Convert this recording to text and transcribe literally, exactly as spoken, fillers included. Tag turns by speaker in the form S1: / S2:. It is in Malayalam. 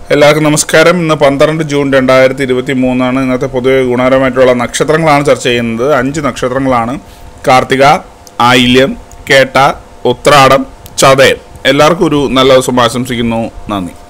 S1: എല്ലാവർക്കും നമസ്കാരം. ഇന്ന് പന്ത്രണ്ട് ജൂൺ രണ്ടായിരത്തി ഇരുപത്തി മൂന്നാണ്. ഇന്നത്തെ പൊതുവെ ഗുണപരമായിട്ടുള്ള നക്ഷത്രങ്ങളാണ് ചർച്ച ചെയ്യുന്നത്. അഞ്ച് നക്ഷത്രങ്ങളാണ്: കാർത്തിക, ആയില്യം, കേട്ട, ഉത്രാടം, ചതയം. എല്ലാവർക്കും ഒരു നല്ല ദിവസം ആശംസിക്കുന്നു. നന്ദി.